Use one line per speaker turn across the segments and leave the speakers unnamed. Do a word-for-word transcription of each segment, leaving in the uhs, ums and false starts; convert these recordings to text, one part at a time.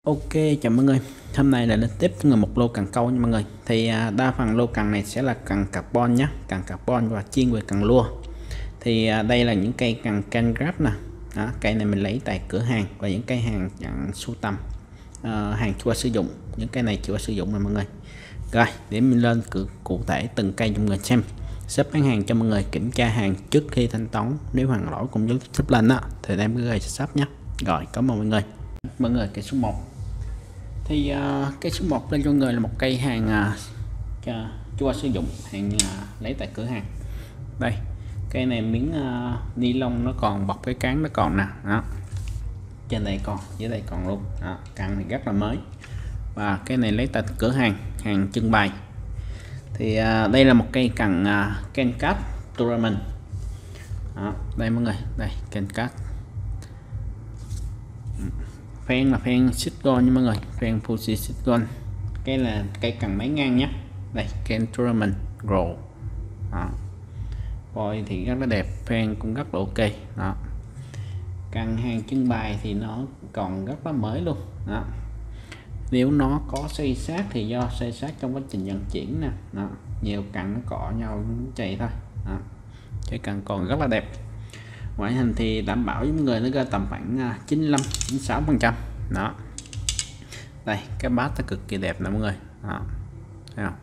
Ok, chào mọi người. Hôm nay là lên tiếp người một lô cần câu nha mọi người. Thì à, đa phần lô cần này sẽ là cần carbon nhé, cần carbon và chuyên về cần lua. Thì à, đây là những cây cần can grab nè. Đó, cây này mình lấy tại cửa hàng và những cây hàng nhận sưu tầm, à, hàng chưa sử dụng. Những cây này chưa sử dụng rồi mọi người. Rồi, để mình lên cụ, cụ thể từng cây cho mọi người xem. Xếp bán hàng cho mọi người kiểm tra hàng trước khi thanh toán. Nếu hàng lỗi cũng giống xếp lên đó thì em cứ gây sắp nhé. Rồi, cảm ơn mọi người. Mọi người, cây số một. Thì uh, cây số một lên cho người là một cây hàng uh, chưa sử dụng, hàng uh, lấy tại cửa hàng. Đây, cây này miếng uh, ni lông nó còn bọc cái cán nó còn nè, đó. Trên đây còn, dưới đây còn luôn, đó. Căn thì rất là mới. Và cái này lấy tại cửa hàng, hàng trưng bày. Thì uh, đây là một cây cần uh, Kencat Tournament. Đó, đây mọi người, đây Kencat. Phen là phen Sitgon nha mọi người, phen Fuji Sitgon. Cái là cây cần máy ngang nhé. Đây Ken Tournament Grow. Voi thì rất là đẹp, phen cũng rất là ok. Đó, cần hàng trưng bày thì nó còn rất là mới luôn. Đó, nếu nó có xây sát thì do xây sát trong quá trình vận chuyển nè. Đó, nhiều cần nó cọ nhau chạy thôi. Đó, cái cần còn rất là đẹp. Ngoại hình thì đảm bảo với người nó ra tầm khoảng chín mươi lăm đến sáu phần trăm. Đó, đây cái bát nó cực kỳ đẹp nè mọi người. Đó, thấy không?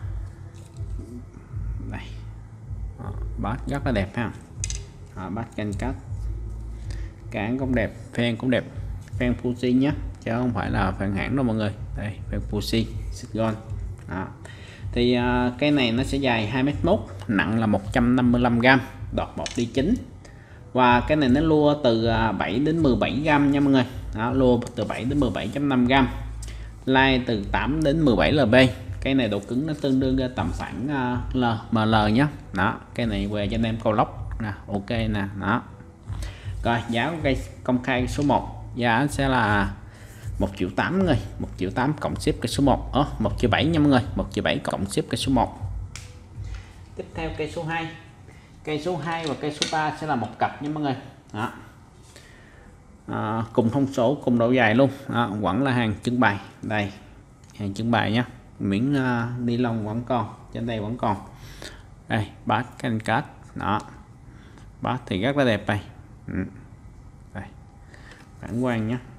Đây. Đó, bát rất là đẹp ha. Đó, bát Kencat, cán cũng đẹp, phen cũng đẹp, phen Fuji nhé, chứ không phải là phen hãng đâu mọi người. Đây phen Fuji Sitgon. Đó, thì uh, cái này nó sẽ dài hai mét mốt, nặng là một trăm năm mươi lăm gam, đọt một đi chín. Và cái này nó lua từ bảy đến mười bảy gam nha mọi người. Đó, lua từ bảy đến mười bảy phẩy năm gam, lai từ tám đến mười bảy lb. Cái này độ cứng nó tương đương ra tầm khoảng uh, L, em lờ nhé. Đó, cái này về cho anh em câu lóc nè, ok nè. Đó, rồi giá của cây công khai số một, giá sẽ là một triệu tám người, một triệu tám cộng ship cây số một. Ồ, một triệu bảy nha mọi người, một triệu bảy cộng ship cây số một. Tiếp theo cây số hai. Cây số hai và cây số ba sẽ là một cặp nha mọi người. Đó, à, cùng thông số, cùng độ dài luôn. Đó, vẫn là hàng trưng bày. Đây hàng trưng bày nhé, miếng uh, ni lông vẫn còn, trên đây vẫn còn. Đây bát Kencat. Đó, bát thì rất là đẹp này. Ừ, đây phản quang nhé.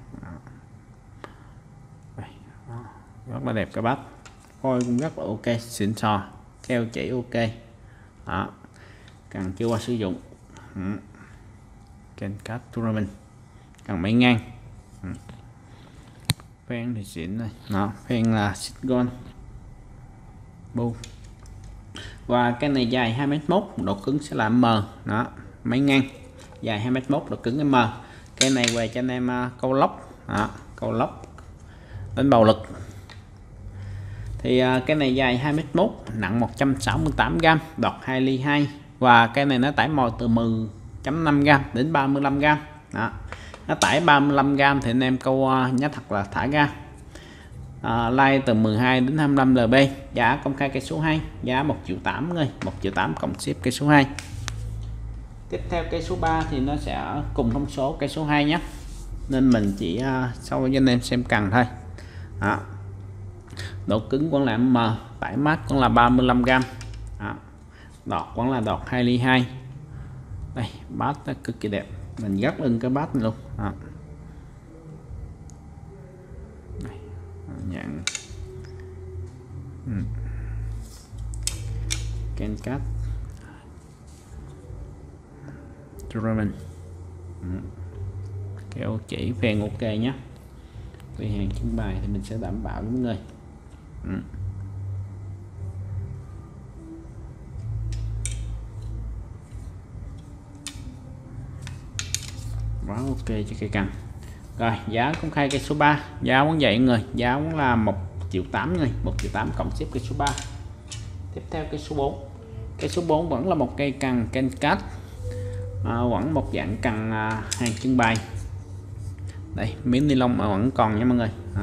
Đây. Đó, rất là đẹp cái bát, coi cũng rất là ok, xịn sò, keo chỉ ok. Đó, cần chưa qua sử dụng. Ừ. Kencat Tournament, cần máy ngang. Ừ. Phen thì xịn này. Đó, phen là Sitgon bu. Và cái này dài hai mét mốt, độ cứng sẽ là M. Đó, máy ngang dài hai mét mốt, độ cứng M. Cái này về cho anh em uh, câu lóc. Đó, câu lóc đánh bầu lực. Thì uh, cái này dài hai mét mốt, nặng một trăm sáu mươi tám gam, đọt hai ly hai. Và cái này nó tải mồi từ mười phẩy năm gam đến ba mươi lăm gam. Đó, nó tải ba mươi lăm gam thì anh em câu uh, nhá thật là thả ga. Uh, like từ mười hai đến hai mươi lăm lb. Giá công khai cây số hai, giá một triệu tám người, một triệu tám cộng ship cây số hai. Tiếp theo cây số ba thì nó sẽ cùng thông số cây số hai nhé, nên mình chỉ uh, sau cho anh em xem cần thôi. Đó, độ cứng vẫn là M, tải mát cũng là ba mươi lăm gam. Đó, đọt vẫn là đọt hai ly hai. Đây bát nó cực kỳ đẹp, mình rất ưng cái bát này luôn. Đó, đây, nhận ừ. Kencat Tournament. Ừ. Keo chỉ phen ok nhé. Về hàng trưng bày thì mình sẽ đảm bảo với mọi người. Ừ. Quá ok cho cây cần. Rồi giá công khai cây số ba, giá vẫn vậy người, giá vẫn là một triệu tám người, một triệu tám cộng ship cây số ba. Tiếp theo cây số bốn. Cây số bốn vẫn là một cây cần Kencat, à, vẫn một dạng cần à, hàng trưng bày. Đây miếng ni lông mà vẫn còn nha mọi người. Đó,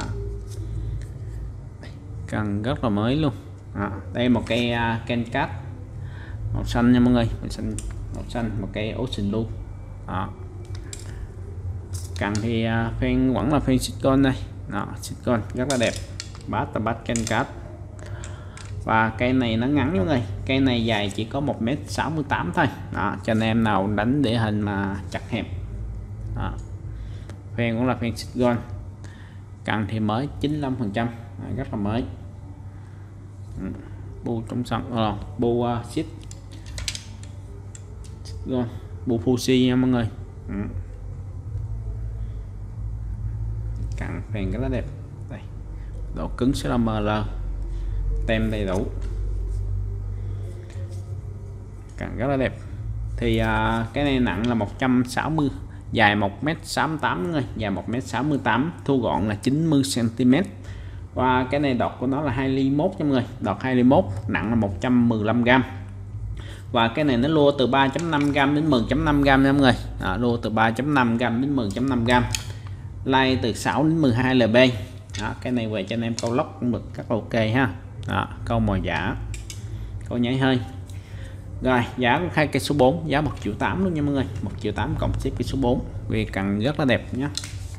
cần rất là mới luôn. Đó, đây một cây uh, Kencat màu xanh nha mọi người, màu xanh, màu xanh một cây Ocean Blue. Đó, cần thì uh, phen vẫn là phen Sitgon này. Đó, Sitgon rất là đẹp. Bass là bass Kencat. Và cây này nó ngắn mọi người, cây này dài chỉ có một mét sáu mươi tám thôi. Đó, cho anh em nào đánh địa hình mà chặt hẹp. Đó. Phen cũng là phen Sitgon, cần thì mới chín mươi lăm phần trăm, rất là mới. Ừ. Bu trong sân, à, bu uh, Sit Sitgon, bu Fuji nha mọi người. Ừ. Cần phen rất là đẹp. Đây, độ cứng sẽ là em lờ, tem đầy đủ, càng rất là đẹp. Thì à, cái này nặng là một trăm sáu mươi, dài một mét sáu mươi tám người, dài một mét sáu mươi tám, thu gọn là chín mươi xăng ti mét. Và cái này đọt của nó là hai ly mốt nha mọi người, đọt hai ly mốt, nặng là một trăm mười lăm gam. Và cái này nó lua từ ba chấm năm gam đến mười chấm năm gam nha mọi người. À, lua từ ba chấm năm gam đến mười chấm năm gam, lay từ sáu đến mười hai lb. Đó, cái này về cho anh em câu lóc cũng được rất ok ha. Đó, câu mồi giả, câu nháy hơi. Rồi giá của hai cây số bốn, giá một triệu tám luôn nha mọi người, một triệu tám cộng ship cây số bốn, vì cần rất là đẹp nhé.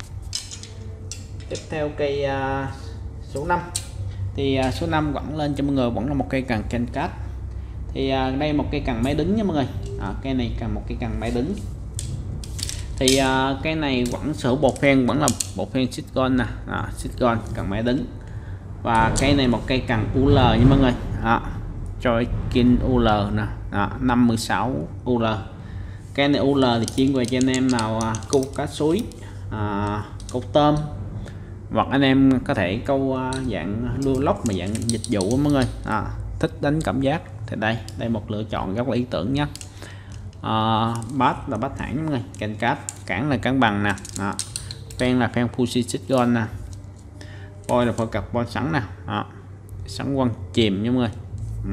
Tiếp theo cây uh, số năm. Thì uh, số năm vẫn lên cho mọi người, vẫn là một cây cần Kencat. Thì uh, đây một cây cần máy đứng nha mọi người. À, cây này cần một cây cần máy đứng. Thì uh, cái này vẫn sở hữu bột phen, vẫn là bột phen Sitgon nè, à, Sitgon cần máy đứng. Và cây này một cây cần u lờ nha mọi người. Đó, Joykin u lờ nè, đó, năm mươi sáu u lờ. Cây này u lờ thì chuyên về cho anh em nào à, câu cá suối, à, câu tôm, hoặc anh em có thể câu à, dạng lưu lóc mà dạng dịch vụ mọi người, à, thích đánh cảm giác thì đây đây một lựa chọn rất là ý tưởng nhé. À, bass là bass hãng mọi người, Kencat, cản là cán bằng nè, đó. Phen là phen Fuji Sitgon nè, phôi là phôi carbon sẵn nè, đó. Sẵn quăng chìm nha mọi người. Ừ.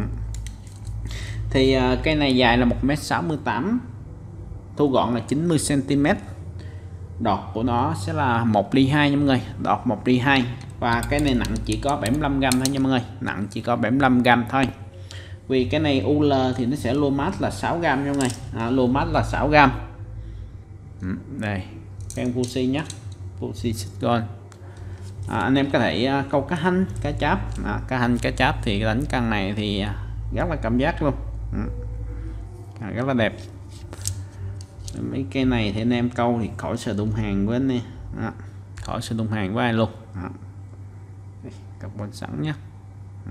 Thì uh, cây này dài là một mét sáu mươi tám, thu gọn là chín mươi xăng ti mét, đọt của nó sẽ là một ly hai nha mọi người, đọt một ly hai. Và cái này nặng chỉ có bảy mươi lăm gam thôi nha mọi người, nặng chỉ có bảy mươi lăm gam thôi. Vì cái này u lờ thì nó sẽ lô mát là sáu gam nha mọi người, à, lô mát là sáu gam. Ừ, đây phen Fuji nhé, Fuji Sitgon. À, anh em có thể uh, câu cá hanh, cá cháp, à, cá hanh, cá cháp thì đánh căn này thì uh, rất là cảm giác luôn. Ừ. À, rất là đẹp. Mấy cây này thì anh em câu thì khỏi sợ đụng hàng với anh em, à, khỏi sợ đụng hàng với ai luôn. À. Carbon sẵn nhé. Ừ.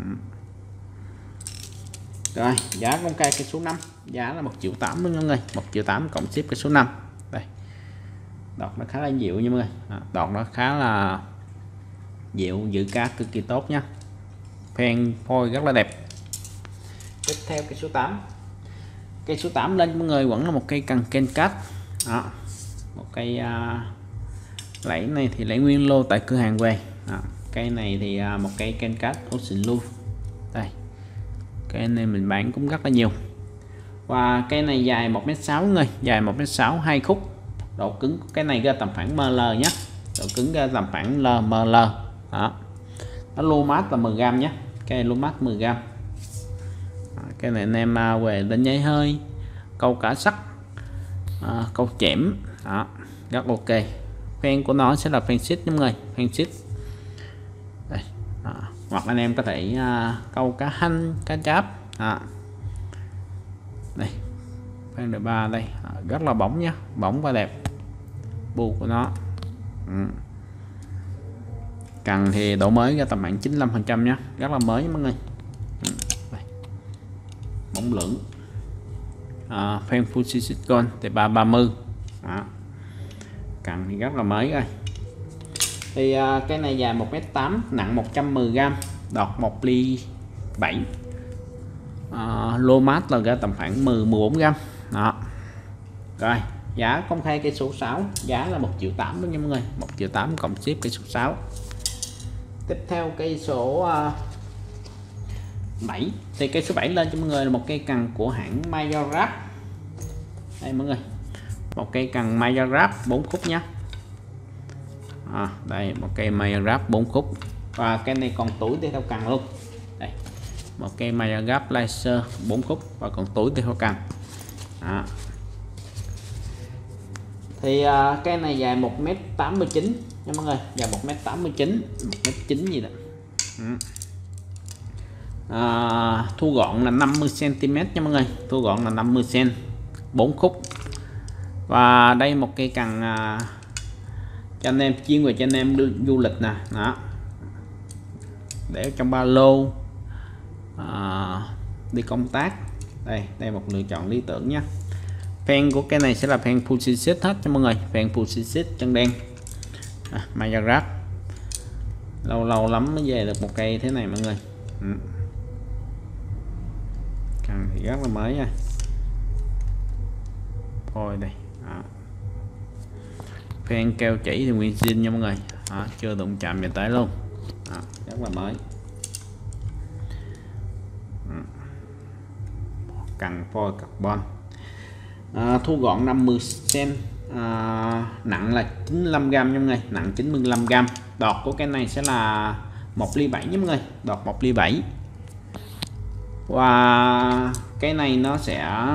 Rồi giá con cây cây số năm, giá là một triệu tám luôn mọi người, một triệu tám cộng ship cây số năm. Đây, đọt nó khá là dịu nha mọi người, à, đọt nó khá là dịu, giữ cá cực kỳ tốt nhá, phen phôi rất là đẹp. Tiếp theo cây số tám. Cây số tám lên mọi người vẫn là một cây cần Kencat. Đó, một cây uh, lẫy này thì lấy nguyên lô tại cửa hàng về. Đó, cây này thì uh, một cây Kencat Ocean Blue. Đây, cây này mình bán cũng rất là nhiều. Và cây này dài một mét sáu người, dài một mét sáu, hai khúc. Độ cứng cái này ra tầm khoảng em lờ nhé, độ cứng ra tầm khoảng em lờ. Đó, nó lô mát là mười gam nhé, cây lô mát mười gam. Đó, cái này anh em về đánh nháy hơi, câu cá sắt, à, câu chẽm, đó, rất ok. Phen của nó sẽ là phen xít mọi người, phen xít. Đây, đó. Hoặc anh em có thể uh, câu cá hanh, cá cháp. Đó. Đây, phen đời ba đây, đó, rất là bóng nhá, bóng và đẹp. Bu của nó. Ừ. Cần thì độ mới ra tầm khoảng chín mươi lăm phần trăm nhé, rất là mới mọi người. Ừ. Đây. Bóng lưỡng, à, phen Fuji Sitgon thì ba ba mươi. Đó. Cần thì rất là mới rồi. Thì uh, cái này dài một mét tám, nặng một trăm mười gam, đọt một ly bảy, uh, lô mát là ra tầm khoảng mười mười bốn gam. Đó. Rồi giá công khai cây số sáu, giá là một triệu tám đó nha mọi người, một triệu tám cộng ship cây số sáu. Tiếp theo cây số uh, bảy. Thì cây số bảy lên cho mọi người là một cây cần của hãng Majorap. Đây mọi người, một cây cần Majorap bốn khúc nhé. À, đây một cây Majorap bốn khúc. Và cái này còn túi đi theo cần luôn. Đây, một cây Majorap laser bốn khúc và còn túi đi theo cần. Thì uh, cái này dài một mét tám mươi chín, nha mọi người, dài một mét tám mươi chín, một mét chín gì đó. Ừ. À, thu gọn là năm mươi xăng ti mét nha mọi người, thu gọn là năm mươi xăng ti mét, bốn khúc. Và đây một cây cần à, cho anh em chuyên về cho anh em du, du lịch nè, đó, để trong ba lô, à, đi công tác. Đây đây một lựa chọn lý tưởng nhé. Phen của cái này sẽ là phen full set hết cho mọi người, phen full set chân đen, à, Mayagraph. Lâu lâu lắm mới về được một cây thế này mọi người. Ừ. Cần thì rất là mới nha. Thôi đây. Đó. Phen keo chỉ thì nguyên zin nha mọi người. Đó, chưa đụng chạm về tới luôn. Đó, rất là mới. Ừ. Cần phôi carbon. À, thu gọn năm mươi xăng ti mét, à, nặng là chín mươi lăm gam nha mọi người, nặng chín mươi lăm gam. Đọt của cái này sẽ là một ly bảy nha mọi người, đọt một ly bảy. Và cái này nó sẽ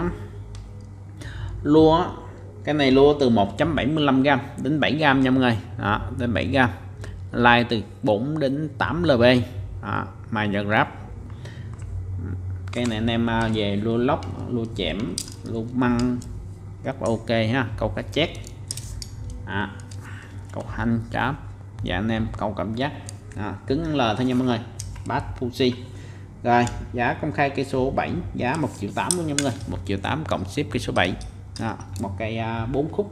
lua, cái này lua từ một phẩy bảy mươi lăm gam đến bảy gam nha mọi người. Đó, đến bảy gam. Like từ bốn đến tám lb. Đó, Mayagraph. Cái này anh em về lua lóc, lua chẻm, lua măng rất là ok ha, câu cá chét, à, câu hành cá, và anh em câu cảm giác, à, cứng L thôi nha mọi người. Bass Fuji. Rồi giá công khai cây số bảy, giá một triệu tám luôn nha mọi người, một triệu tám cộng ship cây số bảy. À, một cây à, bốn khúc.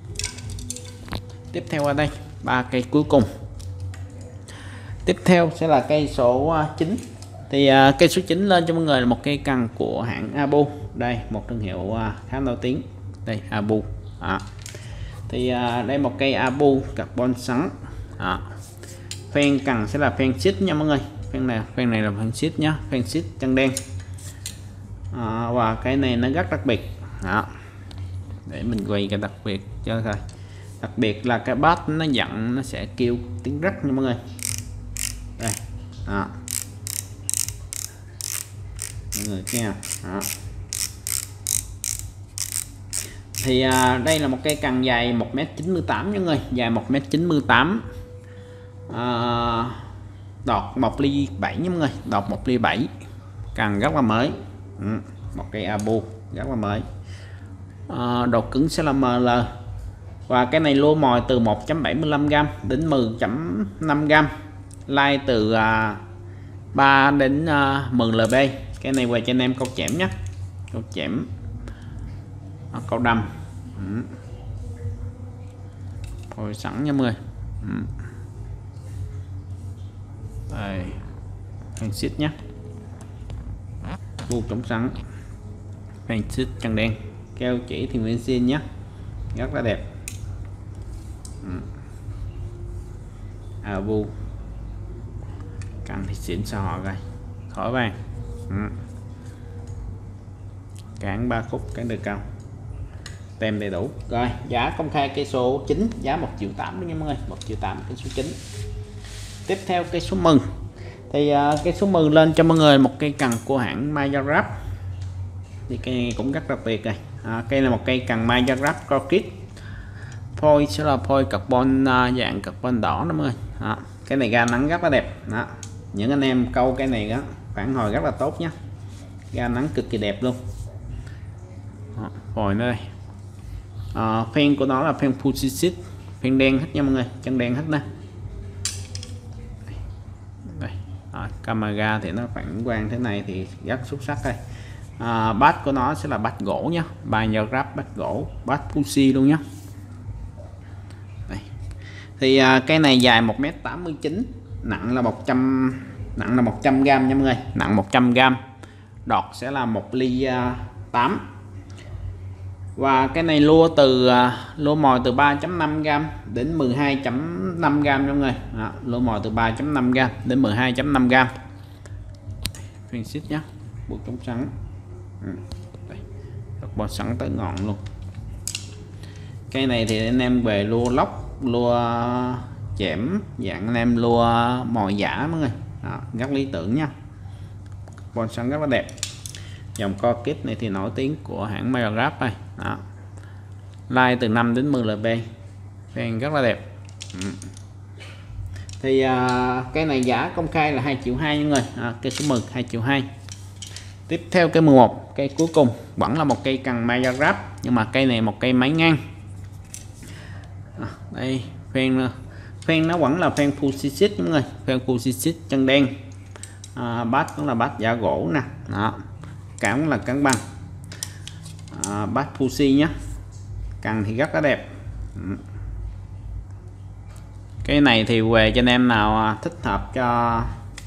Tiếp theo ở đây ba cây cuối cùng. Tiếp theo sẽ là cây số chín. Thì uh, cây số chín lên cho mọi người là một cây cần của hãng Abu. Đây một thương hiệu uh, khá nổi tiếng. Đây Abu. À. Thì uh, đây một cây Abu carbon sắn. À. Phen cần sẽ là phen xít nha mọi người. Phen này phen này là phen xít nhá, phen xít chân đen. À, và cái này nó rất đặc biệt. À. Để mình quay cái đặc biệt cho thôi. Đặc biệt là cái bass nó giận nó sẽ kêu tiếng rắc nha mọi người. Đây. À. Mọi người nghe. Đó. Thì à, đây là một cây cần dài một mét chín mươi tám nha mọi người, dài một mét chín mươi tám, à, đọt một ly bảy nha mọi người, đọt một ly bảy, cần rất là mới. Ừ. Một cây Abu rất là mới, à, độ cứng sẽ là em lờ. Và cái này lô mồi từ một phẩy bảy mươi lăm gam đến mười phẩy năm gam, like từ à, ba đến à, mười lb. Cái này về cho anh em câu chẻm nhé, câu chẻm, à, câu đâm. Ừ. Thôi sẵn nha mọi người. Ừ. Đây phen xít nhé, bu chống sắn, phen xít chân đen, keo chỉ thì nguyên zin nhé, rất là đẹp. Ừ. À bu cần thì xịn sao họ rồi, khỏi vàng. Ừ. Cản ba khúc, cản đời cao, tem đầy đủ. Rồi giá công khai cây số chín, giá một triệu tám nha mọi người, một triệu tám cây số chín. Tiếp theo cây số mừng. Thì uh, cây số mừng lên cho mọi người một cây cần của hãng Mayagraph. Thì cây này cũng rất đặc biệt này. À, cây là một cây cần Mayagraph Corkit. Phôi sẽ là phôi carbon, uh, dạng carbon đỏ đó mọi người. À, cái này ga nắng rất là đẹp. Đó. Những anh em câu cái này đó phản hồi rất là tốt nhé, ga nắng cực kỳ đẹp luôn. Đó, phôi nữa đây. À, phen của nó là phen Fuji, phen đen hết nha mọi người, chân đen hết nè. Đây. À, camera thì nó phản quang thế này thì rất xuất sắc đây. À, bass của nó sẽ là bass gỗ nhá, Mayagraph bass gỗ, bass Fuji luôn nhá. Đây. Thì à, cây này dài một mét tám mươi chín, nặng là một trăm, nặng là một trăm gam nha mọi người, nặng một trăm gam. Đọt sẽ là một ly tám. Và cái này lua từ lua mồi từ ba phẩy năm gam đến mười hai phẩy năm gam nha mọi người. Đó, lua mồi từ ba phẩy năm gam đến mười hai phẩy năm gam. Phen xít nhá, buộc chống sắn. Ừ. Đây, carbon sắn tới ngọn luôn. Cây này thì anh em về lua lóc, lua chẻm, dạng anh em lua mồi giả mọi người. Đó, rất lý tưởng nha, carbon sắn rất là đẹp. Dòng Corkit này thì nổi tiếng của hãng Mayagraph này. Đó. Like từ năm đến mười lb, phen rất là đẹp. Ừ. Thì à, cây này giá công khai là hai triệu hai nha mọi người. À, cây số mười hai triệu hai. Tiếp theo cây mười một, cây cuối cùng vẫn là một cây cần Mayagraph, nhưng mà cây này một cây máy ngang. À, đây phen phen nó vẫn là phen Fujisit mọi người, phen Fujisit chân đen. À, bát cũng là bát giả gỗ nè, đó. Cản là cán bằng. À, bát Fuji nhé, cần thì rất là đẹp. Cái này thì về cho anh em nào thích hợp cho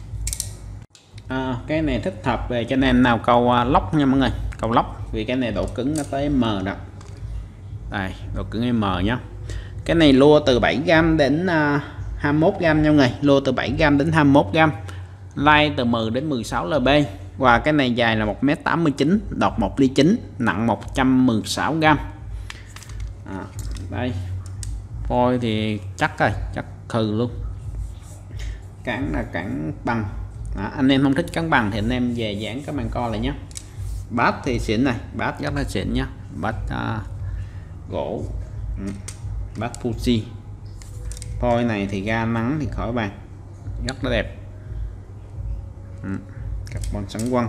à, cái này thích hợp về cho anh em nào câu lóc nha mọi người, câu lóc, vì cái này độ cứng nó tới M đó. Đây, độ cứng M nhé. Cái này lua từ bảy gam đến uh, hai mươi mốt gam nha mọi người, lua từ bảy gam đến hai mươi mốt gam, lai từ mười đến mười sáu lb, và cái này dài là một mét tám mươi chín, đọt một ly chín, nặng một trăm mười sáu gam. À, đây phôi thì chắc rồi, chắc khừ luôn. Cản là cản bằng. À, anh em không thích cán bằng thì anh em về dán các bạn co lại nhé. Bát thì xịn này, bát rất là xịn nhá, bát uh, gỗ, ừ. Bát Fuji. Phôi này thì ga nắng thì khỏi bàn, rất là đẹp. Ừ. Carbon sẵn quăng,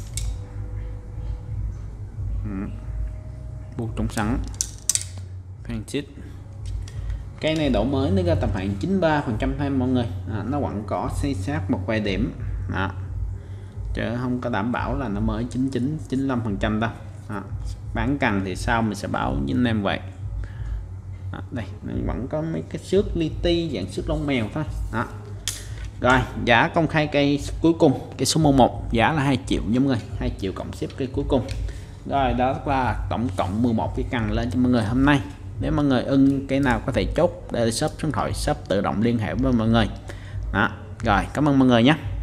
ừ. Buộc trong sẵn, phan chít. Cây này độ mới nó ra tầm khoảng chín mươi ba phần trăm thôi mọi người. À, nó vẫn có xây sát một vài điểm. Đó. Chứ không có đảm bảo là nó mới chín mươi chín, chín mươi lăm phần trăm đâu. Đó. Bán cần thì sau mình sẽ báo với anh em vậy. Đó. Đây vẫn có mấy cái xước li ti dạng xước lông mèo thôi. Đó. Rồi giá công khai cây cuối cùng, cây số mười một, giá là hai triệu nha mọi người, hai triệu cộng xếp cây cuối cùng. Rồi đó là tổng cộng mười một cái cần lên cho mọi người hôm nay. Nếu mọi người ưng cái nào có thể chốt để shop số điện thoại, shop tự động liên hệ với mọi người. Đó. Rồi cảm ơn mọi người nhé.